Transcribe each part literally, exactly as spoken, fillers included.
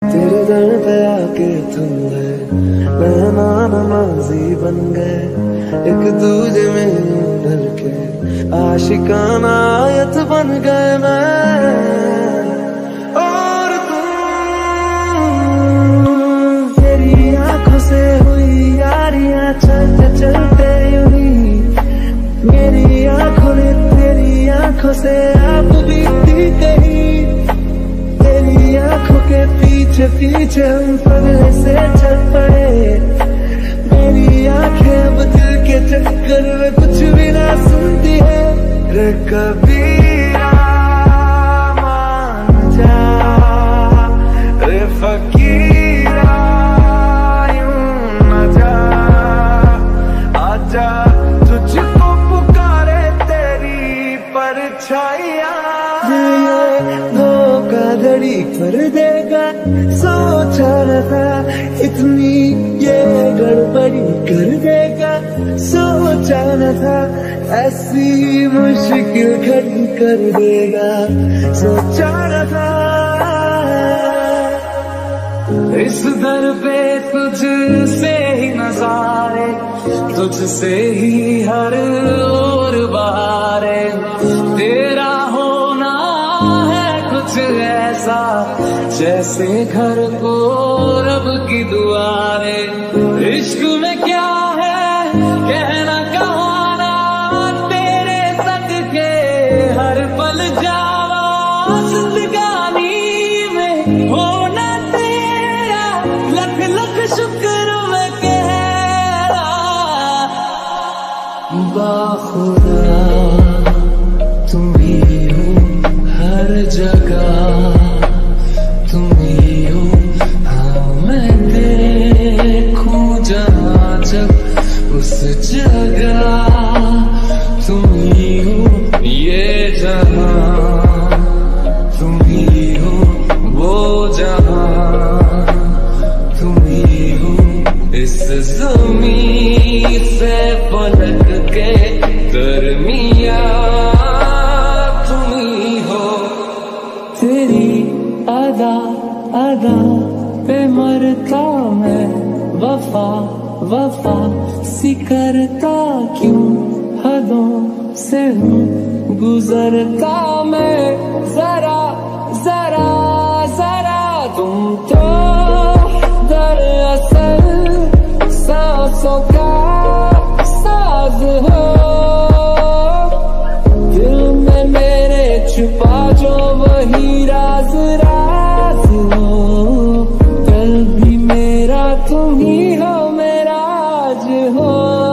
तेरे दर पे आके थम गए, मेहमान नमाजी बन गए, एक दूजे में ढल के आशिकाना आयत बन गए मैं और तुम। तेरी आंखों से हुई यारियां चलते चलते यूं ही, मेरी आंखों ने तेरी आंखों से आप बीती गई, तेरी आंखों के पीछे पीछे हम पगले से चल पड़े, मेरी आंखें अब दिल के चक्कर में कुछ भी ना सुनती है। रे कबीरा मान जा, रे फकीरा यूं न जा, आजा तुझको पुकारे तेरी परछाइयां। धोखाधड़ी कर देगा सोचा न था, इतनी ये गड़बड़ी कर देगा सोचा न था, ऐसी मुश्किल खड़ी कर देगा सोचा न था। इस दर पे तुझसे ही नजारे, तुझसे ही हर ओर बहारे, तेरा होना है कुछ ऐसा जैसे घर को रब की दुआरे। इश्क में क्या है कहना कहाना, तेरे सदके हर पल जावा, जिंदगानी में होना तेरा लख लख शुक्र मैं कह रहा। बाखुदा तुम ही हो हर जगह, तुम ही हो हाँ मैं देखूं जहाँ जब उस जगह, तुम ही हो ये जहाँ, तुम ही हो वो जहाँ, तुम ही हो इस ज़मीन से पलट के दरमियाँ, तुम ही हो। तेरी अदा अदा पे मरता मैं, वफा वफा सी करता क्यों, हदों से हूँ गुजरता मैं, जरा जरा जरा तुम तो दरअसल सांसों का साज हो, दिल में मेरे छुपा जो वही राज राज हो, कल भी मेरा तुम ही हो मेरा आज हो,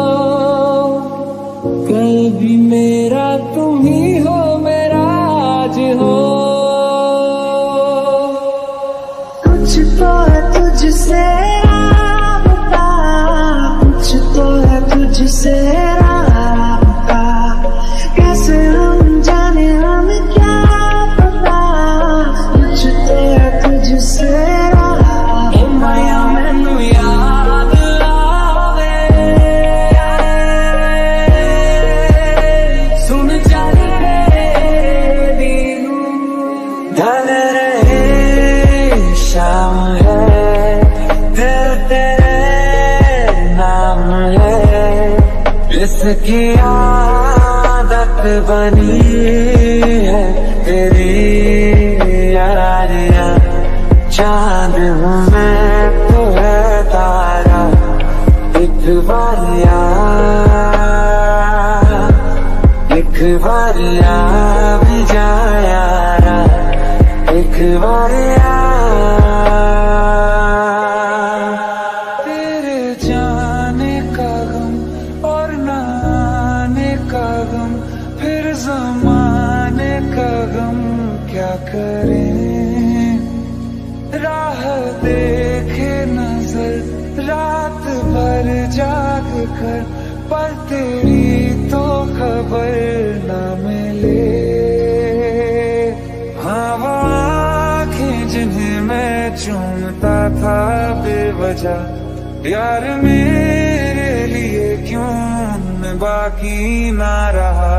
कल भी मेरा तुम ही हो मेरा आज हो। कुछ तो है तुझसे राबता, कुछ तो है तुझसे राबता, कैसे हम जाने हम क्या पता, कुछ तो है तुझसे राबता। माया मैनू याद आवे, सुन चल दी ढल रहे शाम है, दिल तेरे नाम है, इसकी आदत बनी है तेरी यारियां, चांद हूँ मैं तो है तारा, एक बार यार एक बार यार भी जा यारा, एक बार यार। तेरे जाने का गम और ना आने का गम, फिर ज़माने का गम क्या करें, राह देखे नजर रात भर जाग कर, पर तेरी तो खबर न मिले। हाँ वो आँखें जिन्हें मैं चूमता था बेवजह, यार मेरे लिए क्यों उनमें बाकी ना रहा।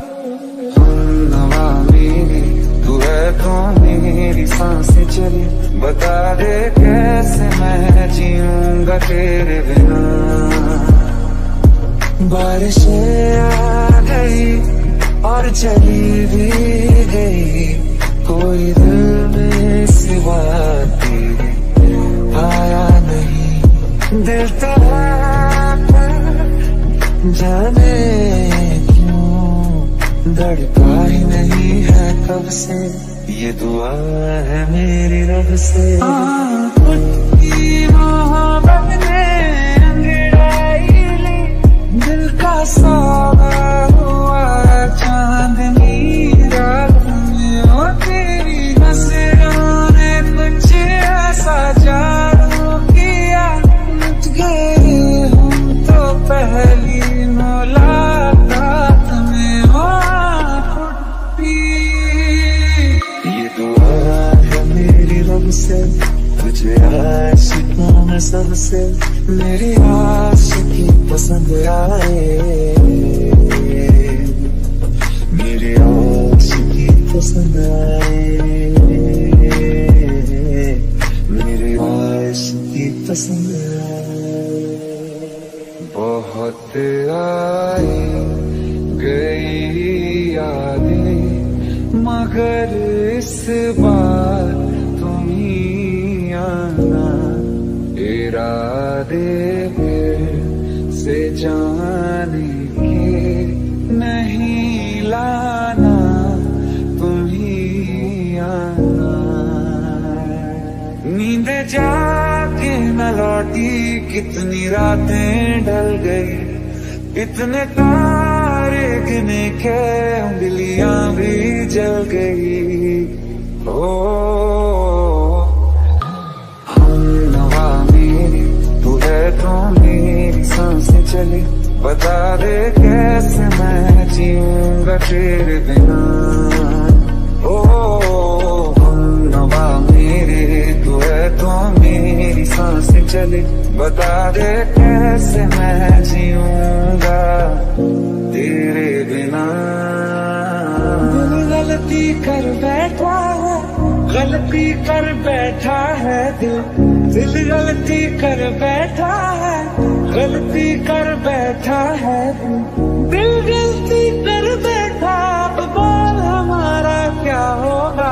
हम नवा मेरी तू है तो मेरी सांसें चले, बता दे कैसे मैं जीऊंगा तेरे बिना। बारिशें आ गई और चली भी गई, कोई दिल में सिवा तेरे आया नहीं। दिल तो जाने क्यों धड़का ही नहीं है कब से, ये दुआ है मेरी रब से। मोहब्बत ने अंगड़ाई ली, दिल का सौदा हुआ चांदनी रात में। ओ तेरी नजरों ने कुछ ऐसा जादू किया, लुट गए हम तो पहली मुलाकात में। ओ टूटी ये दुआ है मेरी रब से, तुझे आशिकों में सबसे मेरी आशिकी पसंद आए, मेरी आशिकी पसंद आए, मेरी आशिकी पसंद आए। बहुत आई गई यादें मगर इस बार तुम ही आना, इरादे फिर से जाने के नहीं लाना, तुम ही आना। नींद जाके न लौटी, कितनी रातें ढल गई, इतने तारे गिने के उंगलियां भी जल गई। ओ हम नवा मेरी तू है तो मेरी सांसें चली, बता दे कैसे मैं जीऊंगा तेरे बिना। ओ हम नवा मेरे तू है तो मेरी सांसें चली, बता दे कैसे मैं जीऊंगा तेरे बिना। दिल गलती कर बैठा है, गलती कर बैठा है दिल, दिल गलती कर बैठा है, गलती कर बैठा है दिल, दिल गलती कर बैठा। अब बोल हमारा क्या होगा,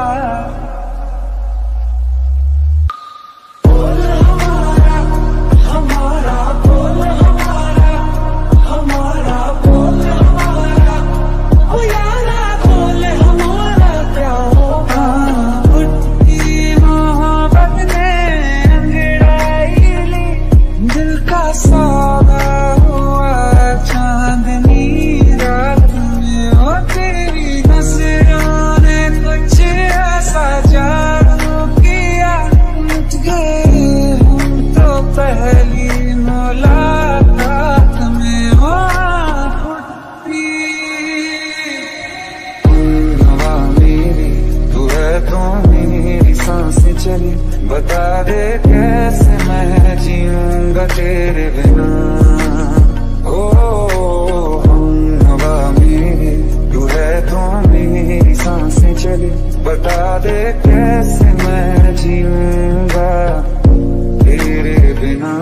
बता दे कैसे मैं जीऊंगा तेरे बिना। ओ हम हवा मेरी तू है तो मेरी सांसें चली, बता दे कैसे मैं जीऊंगा तेरे बिना।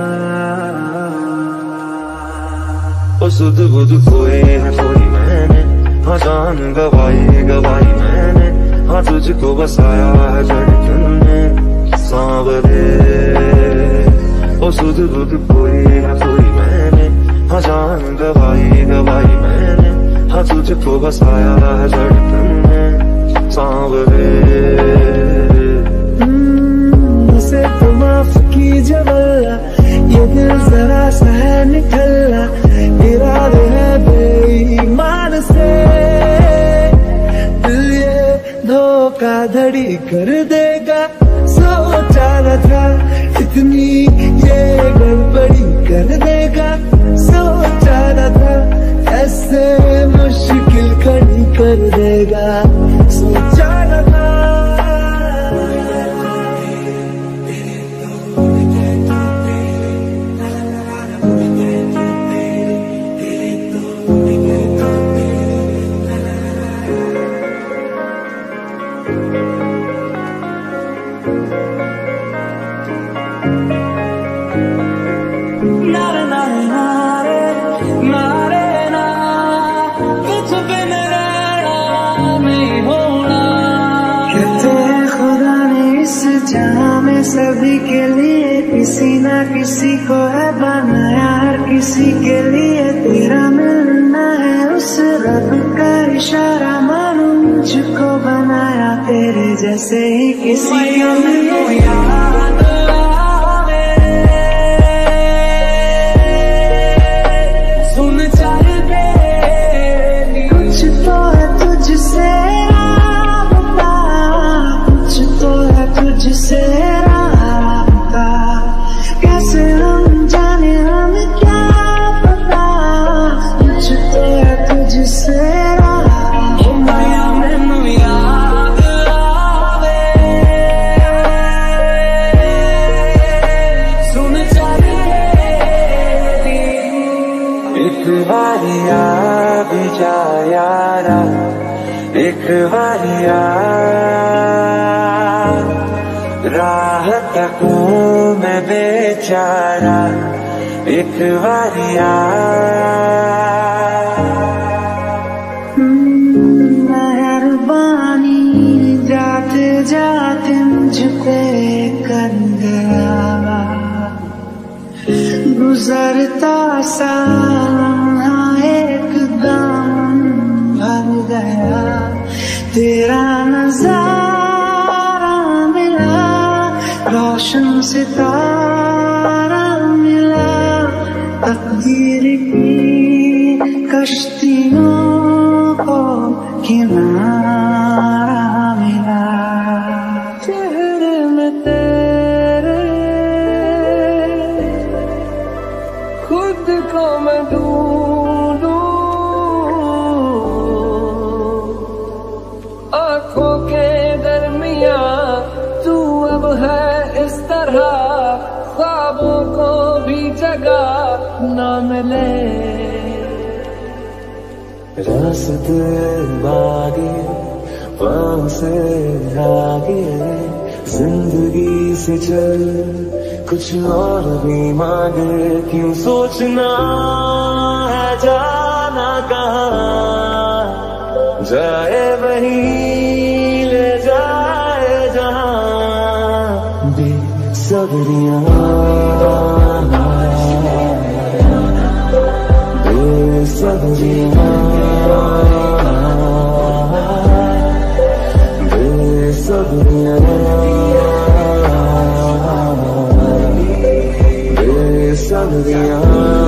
ओ सुध बुध खोए है थोड़ी मैंने, हाँ जान गवाई गवाई मैंने, हाँ तुझको बसाया है धड़कन में सांवरे। ओ सुध बुध खोई है थोड़ी मैंने, हाँ जान गवाई गवाई मैंने, हाँ तुझको बसाया है धड़कन में सांवरे। उसे तो माफ कीजिए वल्ला, ये दिल जरा सा है निकलना, इरादे है बेईमान से, दिल ये धोखा धड़ी कर देगा। सोचा न था इतनी ये गड़बड़ी कर देगा, सोचा न था ऐसे मुश्किल खड़ी कर देगा, सोचा न था। सभी के लिए किसी ना किसी को है बनाया, हर किसी के लिए तेरा मिलना है उस रब का इशारा, मानो मुझको बनाया तेरे जैसे ही किसी के लिए। याद आवे सुन चल दे कुछ तो है तुझसे राबता, कुछ तो है तुझसे राबता, कैसे हम जाने हम क्या पता, कुछ तो है तुझसे राबता। माया मैनू याद आवे सुन चल दे एक बारी आ भी जा यारा, एक बारी आ राह तकूं मैं बेचारा, एक बारी आ मेहरबानी जाते जाते मुझ पे कर गया, गुजरता सा एकदम भर गया, तेरा नजारा मिला, रोशन सितारा मिला, तकदीर की कश्तियों को किनारा मिला, चेहरे में तेरे खुद को मैं ढूंढूं, आंखों के दरमिया तू अब है इस तरह, ख्वाबों को भी जगह न मिले, रास्ते बागे पाँव से आगे, जिंदगी से चल कुछ और भी मांगे, क्यों सोचना है जाना कहाँ, जाए वहीं ले जाए जहाँ, बेसब्रियाँ बेसब्रियाँ बेसब्रियाँ बेसब्रियाँ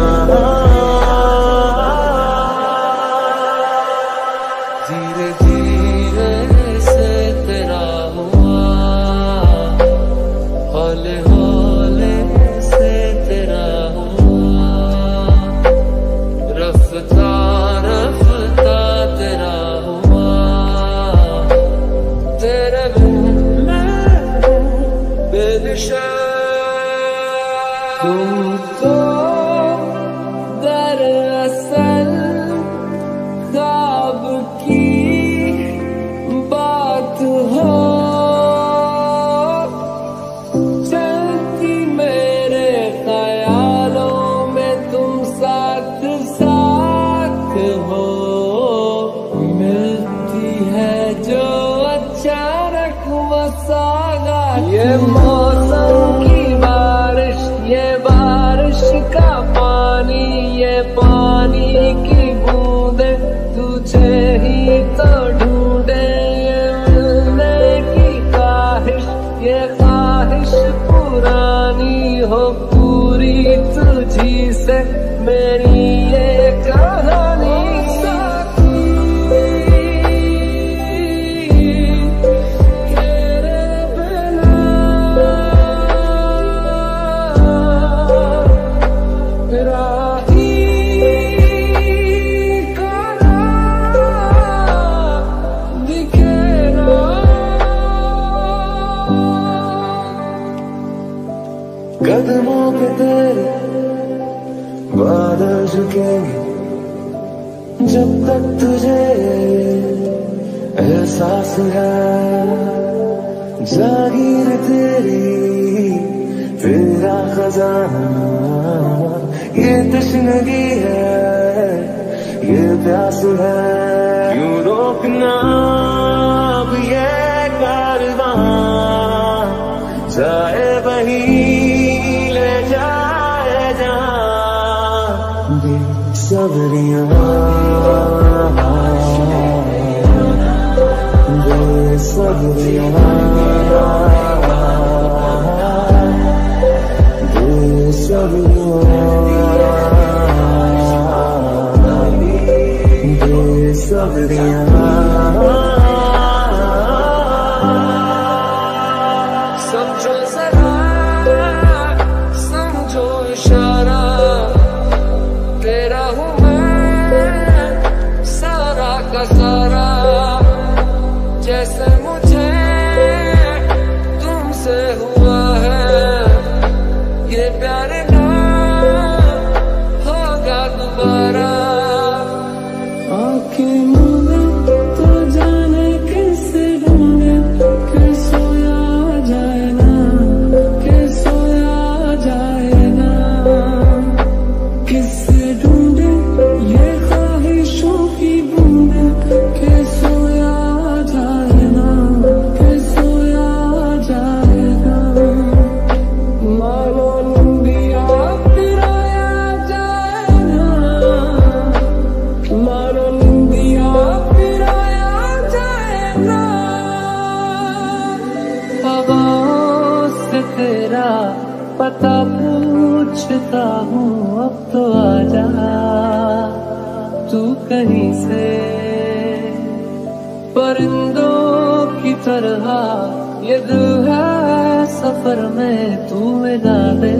धीरे धीरे से तेरा हुआ, हौले हौले से तेरा हुआ, रफ्ता रफ्ता तेरा हुआ, तेरे बिन मैं बेदिशा, तुम तो दरअसल ख्वाब की बात हो, चलती मेरे ख्यालों में तुम साथ साथ हो, मिलती है जो अचानक वसागा, ये मौसम की बारिश, ये बारिश का पानी, ये पानी की बूंदे तुझे ही तो ढूंढे, ये मिलने की ख्वाहिश, ये ख्वाहिश पुरानी हो पूरी तुझी से मेरी ये कहानी, कदमों पे तेरे बादल झुकेंगे, जब तक तुझे एहसास है, जागीर तेरी तेरा खजाना, ये तशनगी है ये प्यास है, क्यों रोकना अब ये कारवां, जाए वहीं ले जाए जहां बेसब्रियां बेसब्रियां समझो जरा समझो इशारा तेरा हूँ मैं सारा का सारा जैसे मुझे तुमसे हुआ है ये प्यार ना होगा दोबारा आँखें मूंदे तो जाने किससे ढूंढे कि सोया जाए ना कि सोया जाए ना किससे ढूंढे ये ख्वाहिशों की बूंदे कि सोया जाए ना कि सोया जाए ना मानो निंदिया पिराया जाए ना मानो निंदिया पिराया जाए ना हवाओं से तेरा पता पूछता हूँ अब तो आजा तू कहीं से परिंदों की तरह ये दिल है सफर में तू मिला दे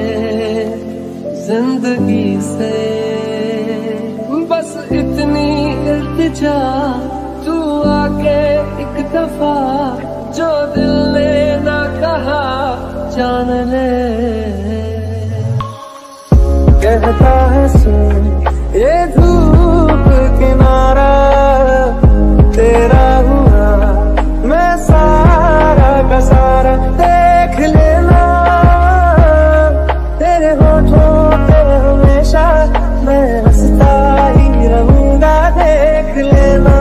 जिंदगी से बस इतनी इल्तिजा तू आके एक दफा जो दिल ने ना कहा जान ले कहता है सुन ये धूप किनारा तेरा हुआ मैं सारा का सारा देख लेना तेरे होठों पे हमेशा मैं हंसता ही रहूंगा देख लेना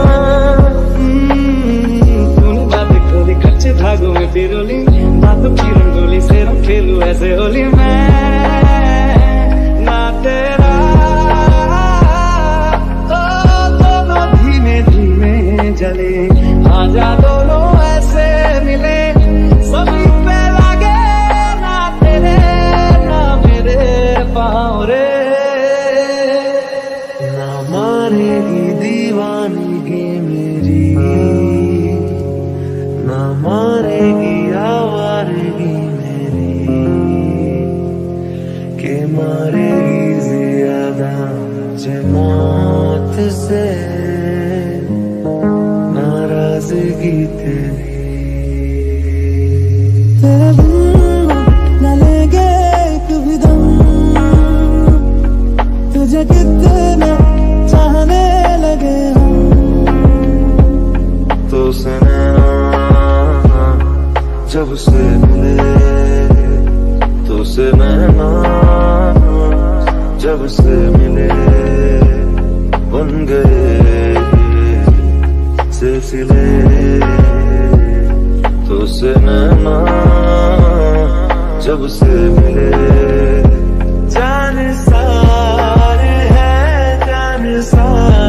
तूने बातें खोली कच्चे धागों में पिरोली बातों की रंगोली से रंग खेलूं ऐसे होली मैं ना तेरा ओ दोनों धीमे धीमे जले आजा दोनों ऐसे मिले सभी पे लगे ना तेरे ना मेरे पाँव रे ना मारेगी दीवानगी मेरी ना मारेगी आवारगी मेरी के मारेगी ज्यादा मुझे मौत से नाराजगी तेरी तेरे बिन न लेंगे कभी दम तुझे कितने चाहने लगे हम तो सनैना जब से मिले तो से नैना जब से मिले बन गए सिलसिले तो से नैना जब से मिले जान सारे हैं जान सारे